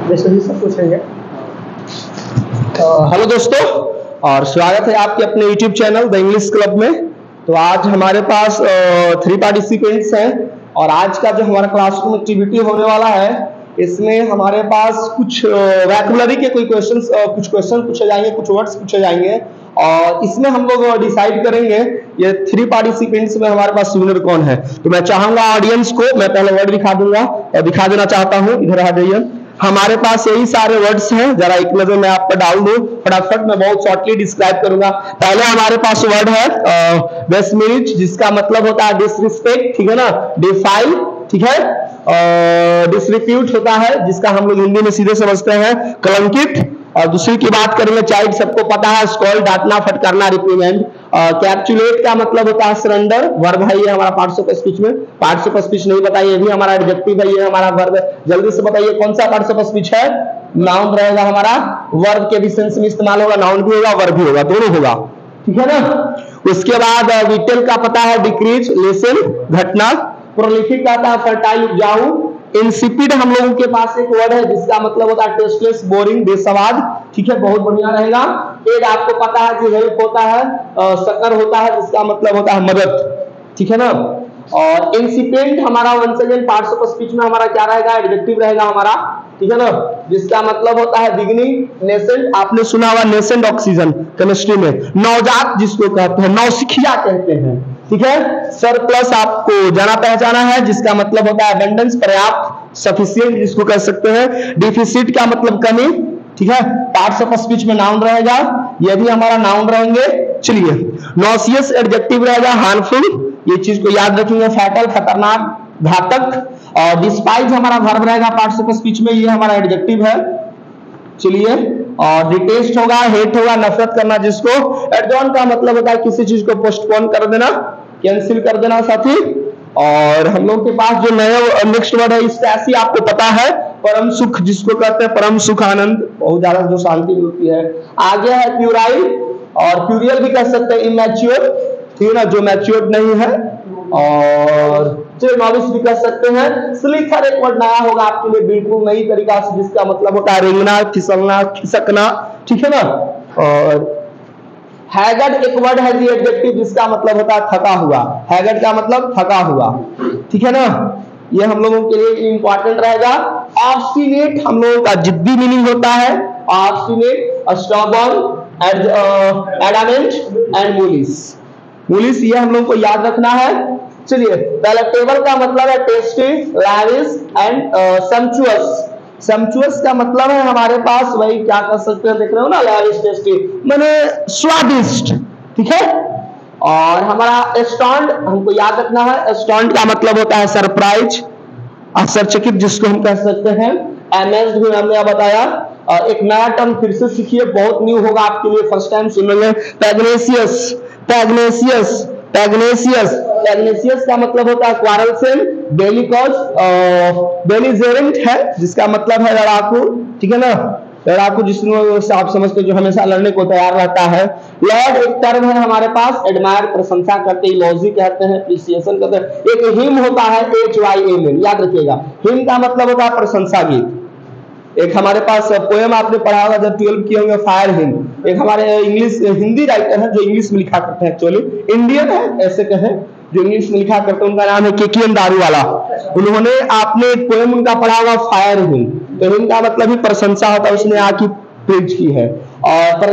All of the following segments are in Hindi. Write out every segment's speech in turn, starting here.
जैसे ही सब पूछेंगे। हेलो दोस्तों, और स्वागत है आपके अपने YouTube channel the English club में। तो आज हमारे पास 3 पार्टिसिपेंट्स हैं और आज का जो हमारा क्लासरूम एक्टिविटी होने वाला है इसमें हमारे पास कुछ वोकैबुलरी के कुछ क्वेश्चन पूछे जाएंगे, कुछ वर्ड्स पूछे जाएंगे और इसमें हम लोग डिसाइड करेंगे ये 3 पार्टिसिपेंट्स में हमारे पास विनर कौन है। तो मैं चाहूंगा ऑडियंस को, मैं पहले वर्ड दिखा दूंगा और दिखा देना चाहता हूं, इधर आ जाइए। हमारे पास यही सारे वर्ड्स हैं, जरा एक नजर मैं आप पर डाल दूं फटाफट, मैं बहुत शॉर्टली डिस्क्राइब करूंगा। पहले हमारे पास वर्ड है बेसमेरिज, जिसका मतलब होता है डिसरिस्पेक्ट, ठीक है ना, डिफाई, ठीक है। डिसरिप्यूट होता है जिसका हम लोग हिंदी में सीधे समझते हैं कलंकित। और दूसरी की बात करेंगे चाइल्ड, सबको पता है, स्कॉल, डांटना, फटकारना, रिप्रीमेंड। कैप्चुलेट का मतलब होता है सरेंडर, वर्ब है ये हमारा पार्ट्स ऑफ स्पीच में। पार्ट्स ऑफ स्पीच नहीं बताइए, ये भी हमारा एडजेक्टिव है, ये हमारा वर्ब है। जल्दी से बताइए कौन सा पार्ट्स ऑफ स्पीच है। नाउन रहेगा हमारा, वर्ब के भी सेंस में इस्तेमाल होगा, नाउन भी होगा वर्ब भी होगा, दोनों होगा, ठीक है ना। उसके बाद विटेल का पता है डिक्रीज, लेसन, घटना। प्रोलिफिक आता है फर्टाइल, उपजाऊ। इंसिपिड हम लोगों के पास एक वर्ड है जिसका मतलब होता है टेस्टलेस, बोरिंग, बेसवाद, ठीक है, बहुत बढ़िया रहेगा। एड आपको पता है कि हेल्प होता है, शक्कर होता है जिसका मतलब होता है मदद, ठीक है ना। और इंसिपेंट हमारा once again parts of speech में हमारा क्या रहेगा, एडजेक्टिव रहेगा हमारा, ठीक है ना, जिसका मतलब होता है बिगिनिंग। नेसेंट आपने सुना हुआ, नेसेंट ऑक्सीजन केमिस्ट्री में। नवजात जिसको कहते हैं, नौसिखिया कहते हैं, ठीक है। सरप्लस आपको जाना पहचाना है जिसका मतलब होता है एबंडेंस, पर्याप्त, सफिशिएंट जिसको कह सकते हैं। डिफिसिट का मतलब कमी, ठीक है। पार्ट्स ऑफ स्पीच में नाउन रहेगा, ये भी हमारा नाउन रहेंगे। चलिए, नॉसियस एडजेक्टिव रहेगा, हार्मफुल, ये चीज को याद रखेंगे, फैटल, खतरनाक, घातक। और डिस्पाइज हमारा वर्ब रहेगा पार्ट्स ऑफ स्पीच में, ये हमारा एडजेक्टिव है। चलिए, और डिटेस्ट होगा, हेट होगा, नफरत करना जिसको। एडजॉर्न का मतलब होता है किसी चीज को पोस्टपोन कर देना, कैंसिल कर देना साथी। और हम लोग के पास जो नया नेक्स्ट वर्ड है इसका ऐसी आपको पता है, परम सुख जिसको कहते हैं, परम सुख, आनंद, बहुत ज्यादा जो शांति मिलती है। आगे है प्यूराइल, और प्यूरियल भी कह सकते हैं, इमैच्योर, ठीक है ना, जो मैच्योर्ड नहीं है। और जो नॉविस भी कह सकते हैं। स्लीथर एक वर्ड नया होगा आपके लिए, बिल्कुल नई तरीका से, जिसका मतलब होता है रेंगना, फिसलना, खिसकना, ठीक है ना। और हैगर्ड एक वर्ड है जी एडजेक्टिव, जिसका मतलब होता है थका हुआ। हैगर्ड का मतलब थका हुआ, ठीक है ना, ये हम लोगों के लिए इंपॉर्टेंट रहेगा। ऑब्स्टिनेट हम लोगों का जिद्दी मीनिंग होता है, obstinate, stubborn, adamant and mulish. Mulish ये हम लोग को याद रखना है। चलिए, पैलेटेबल का मतलब है tasty, lavish and sumptuous. Sumptuous का मतलब है हमारे पास वही क्या कर सकते हैं, देख रहे हो ना, लैविश, टेस्टी माने स्वादिष्ट, ठीक है। और हमारा स्टॉन्ड हमको याद रखना है, स्टॉन्ड का मतलब होता है सरप्राइज, आश्चर्यचकित जिसको हम कह सकते हैं। अमेज्ड भी हमने बताया। एक नया टर्म फिर से सीखिए, बहुत न्यू होगा आपके लिए, फर्स्ट टाइम सुनेंगे। पैग्नेसियस, पैग्नेसियस, पैग्नेसियस, पैग्नेसियस का मतलब होता है क्वारलसेम। बेलिकॉज, बेलिजेरेंट है जिसका मतलब है लड़ाकू, ठीक है ना, लड़ाकू जिसमें आप समझते जो हमेशा लड़ने को तैयार रहता है। लॉर्ड एक टर्म है हमारे पास, एडमायर प्रशंसा करते, इलॉजी कहते हैं, एप्रिसिएशन कहते हैं। एक हिम होता है, HYM, याद रखिएगा, हिम का मतलब होता है प्रशंसा गीत। एक हमारे पास पोएम आपने पढ़ा होगा जब 12 किए होंगे, फायर हिम। एक हमारे इंग्लिश हिंदी राइटर है जो इंग्लिश में लिखा करते हैं, एक्चुअली इंडियन है ऐसे कहें, जो इंग्लिश में लिखा करते हैं, उनका नाम है केकेएन दारूवाला। उन्होंने आपने एक पोएम उनका पढ़ा होगा फायर हिम, तो हिम का मतलब ही प्रशंसा होता है, उसने आके प्रीच की है। और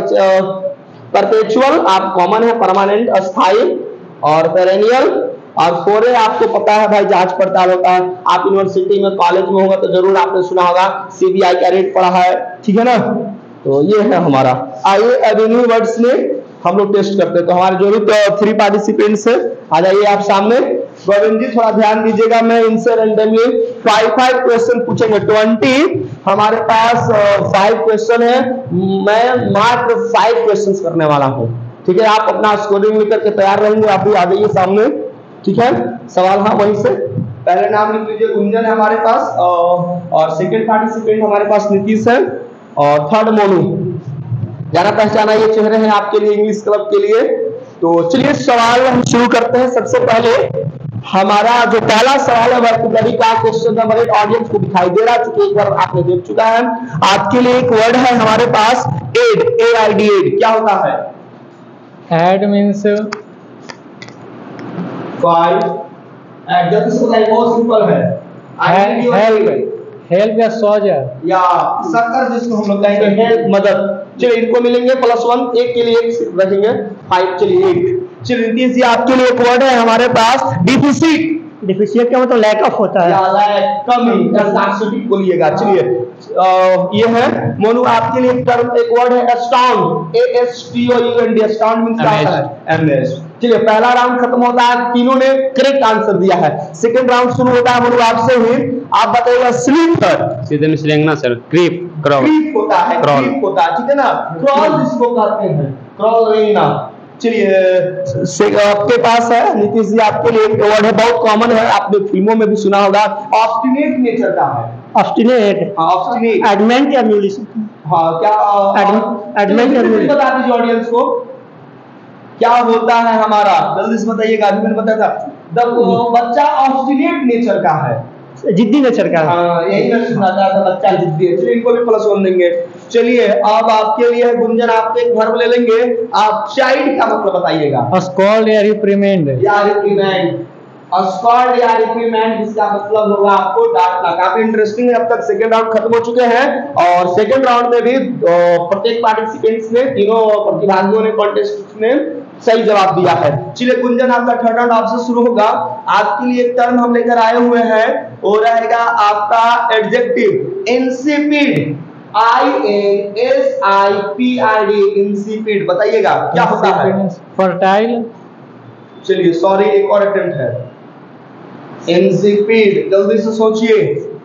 परपेचुअल आप कॉमन है, परमानेंट, अस्थायी। और पेरेनियल और फोरे आपको पता है भाई, जांच पड़ताल होता है। आप यूनिवर्सिटी में, कॉलेज में होगा तो जरूर आपने सुना होगा, CBI का रेट पढ़ा है, ठीक है ना। तो ये है हमारा। आइए एवेन्यू वर्ड्स में हम लोग टेस्ट करते हैं। तो हमारे जो भी 3 पार्टिसिपेंट्स है, आ जाइए आप सामने। गोविंद जी थोड़ा ध्यान दीजिएगा, मैं इनसे रैंडमली 5 क्वेश्चन पूछेंगे। 20 हमारे पास 5 क्वेश्चन है, मैं मात्र 5 क्वेश्चन करने वाला हूँ, ठीक है। आप अपना स्कोरिंग लेकर के तैयार रहेंगे, आप भी आ जाइए सामने, ठीक है। सवाल हाँ वहीं से, पहले नाम लिख लीजिए, गुंजन है हमारे पास, और सेकंड पार्टिसिपेंट हमारे पास नीतीश है, और थर्ड मोनू। जाना पहचाना ये चेहरे हैं आपके लिए, इंग्लिश क्लब के लिए। तो चलिए सवाल हम शुरू करते हैं। सबसे पहले हमारा जो पहला सवाल है वर्कबरी का क्वेश्चन नंबर 8 ऑडियंस को दिखाई दे रहा है, क्योंकि एक बार आपने देख चुका है। आपके लिए एक वर्ड है हमारे पास एड, AID, एड क्या होता है? एड मीन्स फाइव, जल्दी से बताइए, बहुत सिंपल है। हेल्प या सॉल्जर या सक्कर जिसको हम लोग कहेंगे हेल्प, मदद। चलिए इनको मिलेंगे +1, एक के लिए एक रखेंगे 5, चलिए 8। चलिए नीतीश जी आपके लिए एक वर्ड है हमारे पास डिफिसिट। डिफिशिएंट का मतलब लैक ऑफ होता है, या लैक, कमी, स्कार्सिटी बोलिएगा। चलिए ये है। मोनू आपके लिए एक टर्म, एक वर्ड है अस्टाउंड, ASTOUND, अस्टाउंड मींस क्या होता है? अमेज्ड। चलिए पहला राउंड खत्म होता है, तीनों ने करेक्ट आंसर दिया है। सेकंड राउंड शुरू होता है मोनू आपसे ही, आप बताइएगा स्लीपर। सीधे में सिलेंगना सर, क्रीप, क्रॉल। क्रीप होता है, क्रीप होता है, ठीक है ना। क्रॉल जिसको कहते हैं, क्रॉल रेंगना। चलिए आपके पास है नीतीश जी, आपके लिए एक वर्ड है बहुत कॉमन है, आपने फिल्मों में भी सुना होगा, ऑब्स्टिनेट नेचर का है। ऑब्स्टिनेट, ऑब्स्टिनेट, एडमेंट या म्यूलिस। हाँ क्या एडमेंट या म्यूलिस, बता दीजिए ऑडियंस को क्या होता है हमारा, जल्दी से बताइएगा। अभी मैंने बताया था बच्चा ऑब्स्टिनेट नेचर का है, जिद्दी नेचर का है। हाँ यही मैं सुना था, बच्चा जिद्दी है। चलिए इनको भी +1 देंगे। चलिए अब आपके लिए गुंजन, आप एक वर्ब ले लेंगे, आप चाइल्ड का मतलब बताइएगा। स्कॉल्ड या रिप्रिमेंड, या रिप्रिमेंड, स्कॉल्ड या रिप्रिमेंड जिसका मतलब होगा आपको डांटना। काफी इंटरेस्टिंग है। अब तक सेकंड राउंड खत्म हो चुके हैं और सेकंड राउंड में भी प्रत्येक पार्टिसिपेंट्स ने, तीनों प्रतिभागियों ने, कॉन्टेस्टेंट्स ने सही जवाब दिया है। चलिए गुंजन आपका थर्ड राउंड आपसे शुरू होगा। आपके लिए एक टर्म हम लेकर आए हुए हैं, वो रहेगा आपका एडजेक्टिव इंसिपिड, INSIPID, इंसिपिड। बताइएगा क्या होता है? फर्टाइल। चलिए सॉरी, एक और अटेम्प्ट है। इंसिपिड, जल्दी से सोचिए।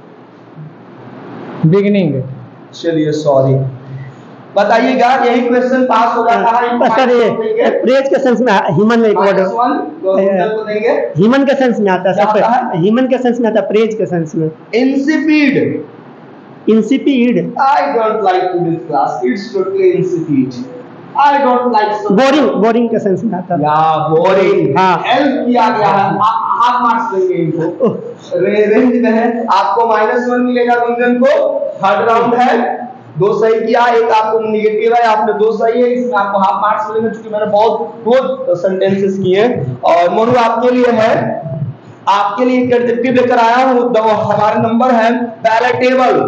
बिगिनिंग। चलिए सॉरी, बताइएगा। यही क्वेश्चन पास हो जाता है। सर ये प्रेज के सेंस में ह्यूमन में एक वर्ड देंगे, ह्यूमन के सेंस में आता है क्या होता है? ह्यूमन के सेंस में आता है, प्रेज के सेंस में। Insipid, insipid, I don't like today's class, it's totally insipid, I don't like boring, boring के सेंस में आता है। या बोरिंग, हाँ। हेल्प किया गया है। हाफ मार्क्स देंगे इनको, रेंज में है। आपको -1 मिलेगा गुंजन को। थर्ड राउंड है, 2 सही किया, एक आपको नेगेटिव है, आपने 2 सही है, इसमें आपको हाफ मार्क्स मिलेंगे, क्योंकि मैंने बहुत सेंटेंसेस किए। और मोनू आपके लिए है, आपके लिए एक एडजेक्टिव लेकर आया हूं, हमारे नंबर है पैलेटेबल,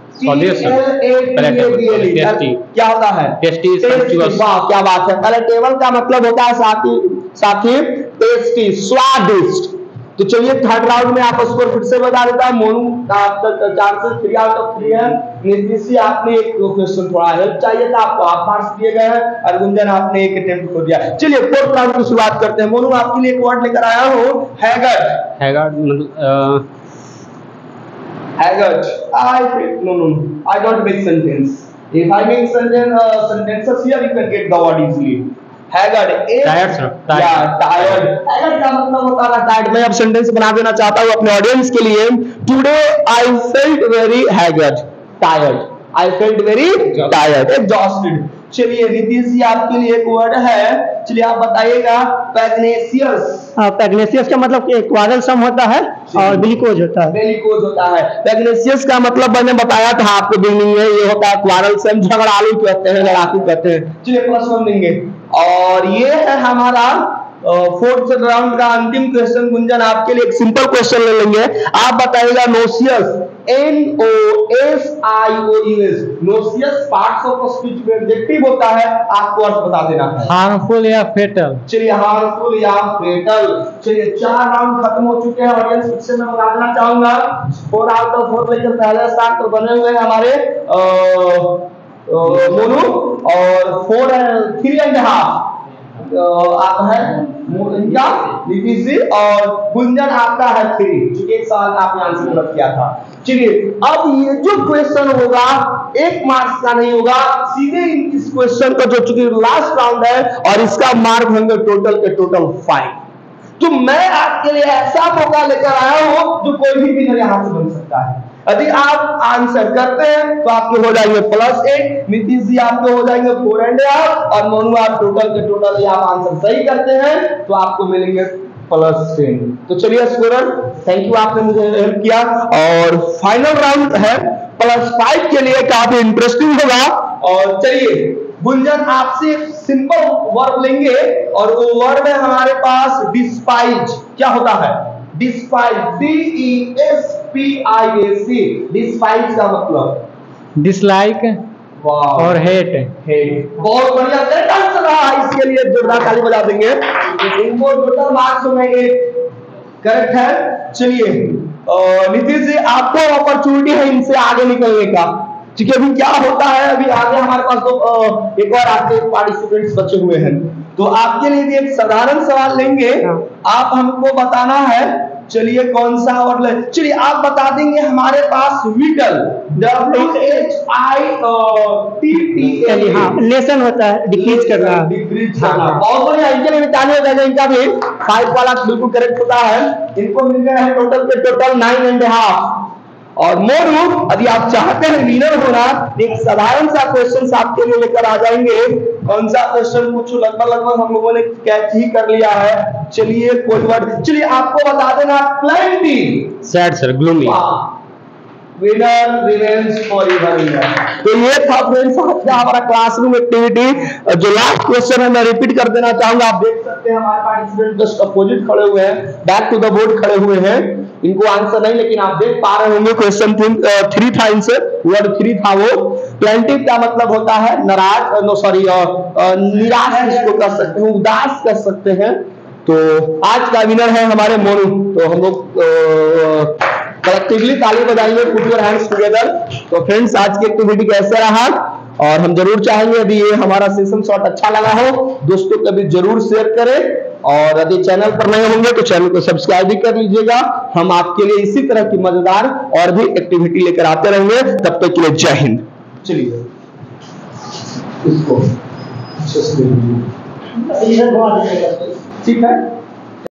क्या होता है? Tasty, sumptuous. वाह क्या बात है। पैलेटेबल का मतलब होता है साथी टेस्टी, स्वादिष्ट। तो चलिए थर्ड राउंड में आप स्कोर फिर से बता देता है। मोनू का आपका चांसेस 3 आउट ऑफ 3 है। नीतीश जी आपने एक क्वेश्चन थोड़ा हेल्प चाहिए था, आपको हाफ मार्क्स दिए गए हैं, और गुंजन आपने एक अटेम्प्ट खो दिया। चलिए फोर्थ राउंड की शुरुआत करते हैं। मोनू आपके लिए एक वर्ड लेकर आया हूं, हैगर्ड। हैगर्ड मतलब Haggard. I don't make sentence. If I make sentences here, you can get the word easily. Haggard. Tired, sir. Tired. Haggard का मतलब होता है tired। मैं अब सेंटेंस बना देना चाहता हूँ अपने ऑडियंस के लिए। Today I felt very haggard, tired. I felt very tired, exhausted. चलिए नीतीश जी आपके लिए एक वर्ड है, चलिए आप बताइएगा। पैग्नेशियस। पैग्नेशियस का मतलब क्वारल सम होता है और बिलिकोज होता है। बिलिकोज होता है। पैग्नेशियस का मतलब मैंने बताया था आपको बिगनिंग में, ये होता है क्वारल सम, झगड़ालू कहते हैं, लड़ाकू कहते हैं। चलिए +1 देंगे। और ये है हमारा फोर्थ राउंड का अंतिम क्वेश्चन। गुंजन आपके लिए एक सिंपल क्वेश्चन ले लेंगे, आप बताइएगा noxious, NOSIOUS, noxious parts of speech में एडजेक्टिव होता है, आपको अर्थ बता देना है। हार्मफुल या फेटल। चलिए हार्मफुल या फेटल। चलिए 4 राउंड खत्म हो चुके हैं। ऑडियंस फिर से मैं बता देना चाहूंगा, 4 आउट ऑफ 4 लेकर पहले स्थान पर बने हुए हैं हमारे मोनू, और 3 एंड हाफ आप है इनका नीतीश जी, और गुंजन आपका है 3, क्योंकि एक सवाल आपने आंसर गलत किया था। चलिए अब ये जो क्वेश्चन होगा 1 मार्क्स का नहीं होगा, सीधे इस क्वेश्चन का जो चूंकि लास्ट राउंड है और इसका मार्क होंगे टोटल के टोटल 5। तो मैं आपके लिए ऐसा मौका लेकर आया हूं जो कोई भी विनर यहां से बन सकता है। यदि आप आंसर करते हैं तो आपके हो जाएंगे +8, नीतीश जी आपके हो जाएंगे 4 एंड हाफ, और मोनू आप टोटल के टोटल आप आंसर सही करते हैं तो आपको मिलेंगे प्लस 10। तो चलिए स्टूडेंट, थैंक यू, आपने मुझे हेल्प किया। और फाइनल राउंड है प्लस 5 के लिए, काफी इंटरेस्टिंग होगा। और चलिए गुंजन, आपसे सिंपल वर्ब लेंगे और वो वर्ब है हमारे पास डिस्पाइज। क्या होता है? डिस्पाइज, DESPIAC, डिस्पाइज का मतलब डिसलाइक और हेट। बहुत बढ़िया, करेक्ट आंसर रहा। इसके लिए जोरदार ताली बजा देंगे। इनको टोटल मार्क्स होंगे 8, करेक्ट है। चलिए नीतीश जी, आपको अपॉर्चुनिटी है इनसे आगे निकलने का। ठीक है, अभी क्या होता है, अभी आगे हमारे पास तो एक और आपके पार्टिसिपेंट्स बचे हुए हैं, तो आपके लिए भी एक साधारण सवाल लेंगे। आप हमको बताना है, चलिए कौन सा वर्ड, चलिए आप बता देंगे हमारे पास व्हीटल, WHITTL, हाँ, लेसन होता है, डिक्रीज करना। डिक्रीज करना। बहुत बढ़िया, इनके लिए ताली हो जाएगा। इनका भी 5 वाला बिल्कुल करेक्ट होता है। इनको मिल गया है टोटल के टोटल 9.5। और मोरू, यदि आप चाहते हैं विनर होना, एक साधारण सा क्वेश्चन आपके लिए लेकर आ जाएंगे। कौन सा क्वेश्चन पूछूं, लगभग हम लोगों ने कैच ही कर लिया है। चलिए कोई वर्ड, चलिए आपको बता देना, plenty. Sad sir, gloomy. Winner remains forever winner. तो ये था फ्रेंड्स आज का हमारा क्लासरूम एक्टिविटी। जो लास्ट क्वेश्चन है मैं रिपीट कर देना चाहूंगा। आप देख सकते हैं हमारे पार्टिसिपेंट जस्ट अपोजिट खड़े हुए हैं, बैक टू द बोर्ड खड़े हुए हैं। इनको आंसर नहीं, लेकिन आप देख पा रहे होंगे क्वेश्चन 3 था, इनसे वर्ड 3 था वो। प्लेंटिव का मतलब होता है नाराज, नो सॉरी, निराश इसको कर सकते हैं, उदास कर सकते हैं। तो आज का विनर है हमारे मोनू। तो हम लोग कलेक्टिवली ताली बजाएंगे, पुट योर हैंड्स टुगेदर। तो फ्रेंड्स, आज की एक्टिविटी कैसा रहा, और हम जरूर चाहेंगे यदि ये हमारा सेशन शॉट अच्छा लगा हो, दोस्तों को भी जरूर शेयर करें। और यदि चैनल पर नए होंगे तो चैनल को सब्सक्राइब भी कर लीजिएगा। हम आपके लिए इसी तरह की मजेदार और भी एक्टिविटी लेकर आते रहेंगे। तब तक के लिए जय हिंद। चलिए इसको ठीक है।